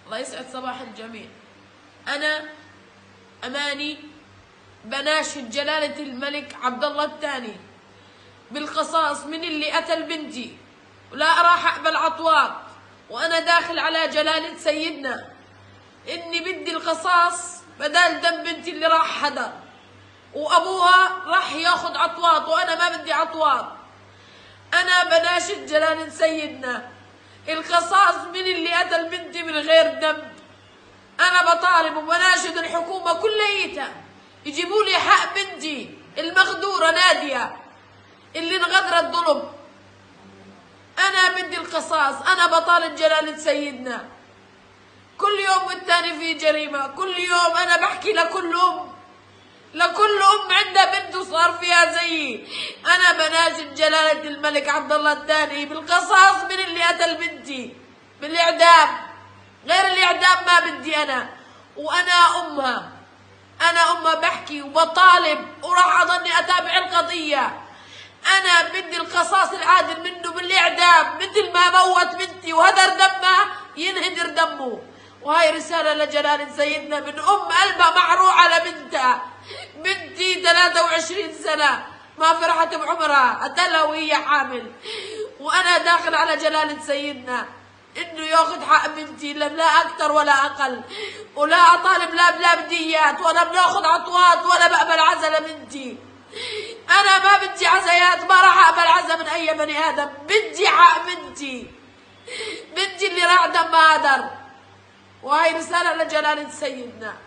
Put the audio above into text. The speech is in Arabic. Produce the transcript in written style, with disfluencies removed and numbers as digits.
الله يسعد صباح الجميع. أنا أماني بناشد جلالة الملك عبد الله الثاني بالقصاص من اللي قتل بنتي، ولا راح أقبل عطوات، وأنا داخل على جلالة سيدنا إني بدي القصاص بدل دم بنتي اللي راح حدر، وأبوها راح ياخذ عطوات وأنا ما بدي عطوات. أنا بناشد جلالة سيدنا القصاص من اللي قتل بنتي من غير دم. أنا بطالب وبناشد الحكومة كليتها يجيبوا لي حق بنتي المغدورة نادية اللي انغدرت ظلم. أنا بدي القصاص. أنا بطالب جلالة سيدنا. كل يوم والتاني في جريمة، كل يوم أنا بحكي لكل أم عندها بنت وصار فيها زيي. أنا بناشد جلالة الملك عبد الله الثاني بالقصاص من اللي قتل بنتي بالإعدام، غير الإعدام ما بدي أنا. وأنا أمها بحكي وبطالب وراح أضلني أتابع القضية. أنا بدي القصاص العادل منه بالإعدام، مثل ما موت بنتي وهدر دمها ينهدر دمه. وهاي رسالة لجلالة سيدنا من قلبها محروق على بنتها. بنتي 23 سنة ما فرحت بعمرها، قتلها وهي حامل. وأنا داخل على جلالة سيدنا إنه ياخذ حق بنتي، لا أكثر ولا أقل، ولا أطالب لا بديات ولا بناخذ عطوات ولا بقبل عزا لبنتي. أنا ما بدي عزايات، ما راح أقبل عزا من أي بني آدم. بدي حق بنتي اللي راح دمها هدر. وهي رسالة لجلالة سيدنا.